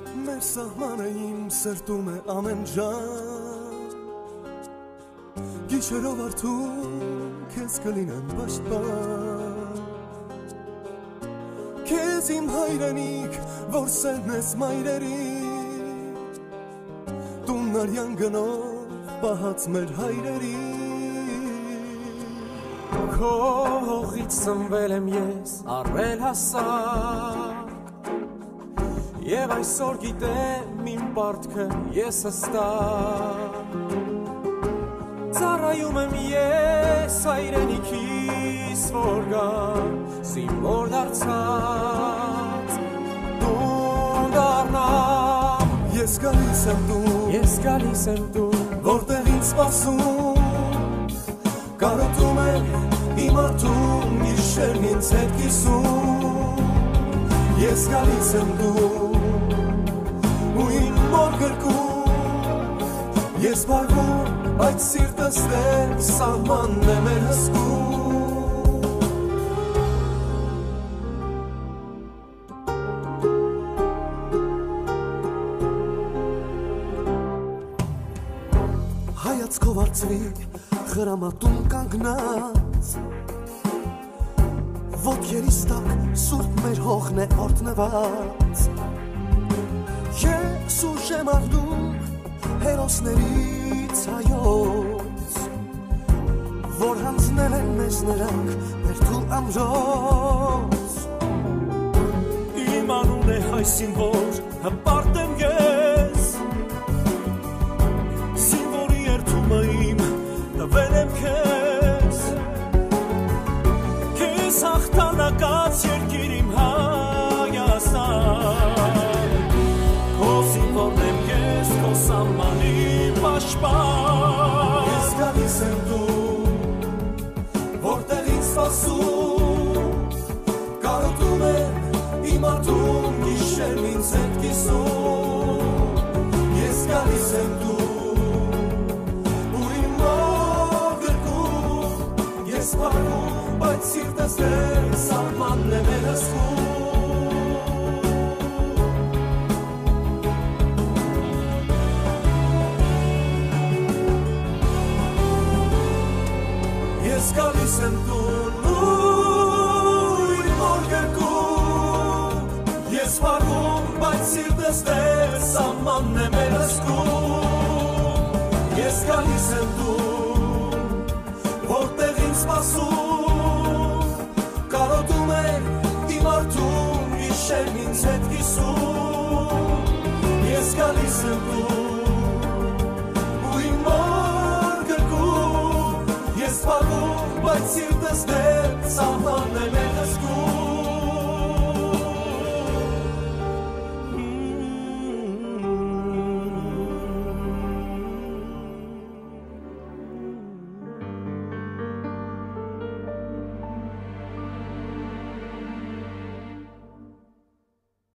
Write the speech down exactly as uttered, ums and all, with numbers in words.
մեր սահմանը իմ սրտում է ամեն ժամ Գիշերով արթուն քեզ կլինեմ պաշտպան Քեզ իմ հայրենիք, որ սերն ես մայրերի Տունն արյան գնով պահած մեր հայրերի Քո հողից ծնվել եմ ես, առվել հասակ Եվ այսօր գիտեմ իմ պարտքը ես հստակ Ծառայում եմ ես հայրենիքիս որ գամ Զինվոր դարձած տուն դառնամ Ես գալիս եմ տուն, ես գալիս եմ տուն որտեղ ինձ սպասում Կարոտում եմ իմ արդուն գիշերն ինձ հետ կիսում Ես գալիս եմ տուն ու իմ մոր գրկում Ես բարգում, բայց սիրտս դեր սահմանն է մեր հսկում Հայացքով արծվի խրամատում կանգնած Ոտքերիս տակ սուրբ մեր հողն է օրտնված Ես ուժ եմ առնում հերոսներից հայոց Որ հանձնել են մեզ նրանք բերդու ամրոց Իմ անուն է հայ սինվոր հպարտ եմ ես Սինվորի երդումը իմ տվել եմ քեզ Քեզ հաղթանակած երկիր իմ Հայաստան Քո սինվորն եմ ես, քո սահմանի պաշտպան Ես գալիս եմ տուն, որտեղ ինձ սպասում Կարոտում եմ իմ արդուն գիշերն ինձ հետ կիսում Ես գալիս եմ տուն ու իմ մոր գրկում Ես բարգում, բայց սիրտս դեր սահմանն է մեր հսկում Ես գալիս եմ տուն ու իմ մոր գրկում Ես բարգում, բայց սիրտս դեր սահմանն է մեր հսկում Ես գալիս եմ տուն, որտեղ ինձ սպասում Կարոտում եմ իմ արդուն գիշերն ինձ հետ կիսում Ես գալիս եմ տուն ու իմ մոր գրկում Ես բարգում, բայց սիրտս դեր սահմանն է մեր